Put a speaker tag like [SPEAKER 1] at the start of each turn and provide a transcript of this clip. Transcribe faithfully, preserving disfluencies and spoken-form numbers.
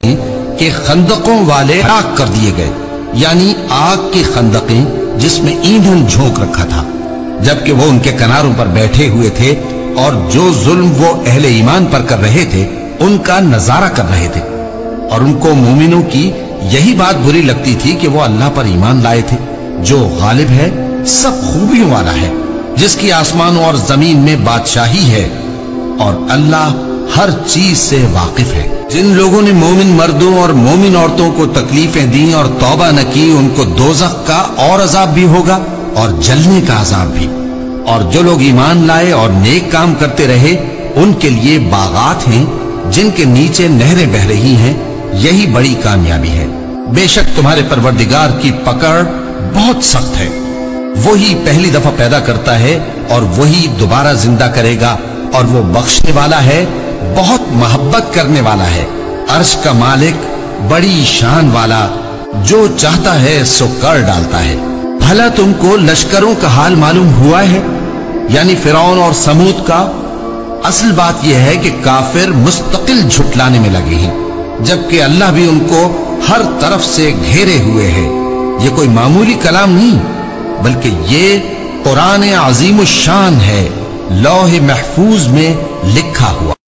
[SPEAKER 1] کہ خندقوں والے ہلاک کر دیے گئے، یعنی آگ کی خندقیں جس میں ایندھن جھونک رکھا تھا، جبکہ وہ ان کے کناروں پر بیٹھے ہوئے تھے اور جو ظلم وہ اہل ایمان پر کر رہے تھے ان کا نظارہ کر رہے تھے، اور ان کو مومنوں کی یہی بات بری لگتی تھی کہ وہ اللہ پر ایمان لائے تھے جو غالب ہے، سب خوبیوں والا ہے، جس کی آسمانوں اور زمین میں بادشاہی ہے، اور اللہ ہر چیز سے واقف ہے۔ جن لوگوں نے مومن مردوں اور مومن عورتوں کو تکلیفیں دیں اور توبہ نہ کی، ان کو دوزخ کا اور عذاب بھی ہوگا اور جلنے کا عذاب بھی، اور جو لوگ ایمان لائے اور نیک کام کرتے رہے ان کے لیے باغات ہیں جن کے نیچے نہریں بہ رہی ہیں، یہی بڑی کامیابی ہے۔ بے شک تمہارے پروردگار کی پکڑ بہت سخت ہے، وہی پہلی دفعہ پیدا کرتا ہے اور وہی دوبارہ زندہ کرے گا، اور وہ بخشنے والا ہے، بہت محبت کرنے والا ہے، عرش کا مالک، بڑی شان والا، جو چاہتا ہے سو کر ڈالتا ہے۔ بھلا تم کو لشکروں کا حال معلوم ہوا ہے، یعنی فرعون اور سمود کا؟ اصل بات یہ ہے کہ کافر مستقل جھٹلانے میں لگے ہیں، جبکہ اللہ بھی ان کو ہر طرف سے گھیرے ہوئے ہے۔ یہ کوئی معمولی کلام نہیں، بلکہ یہ قرآن عظیم الشان ہے، لوح محفوظ میں لکھا ہوا۔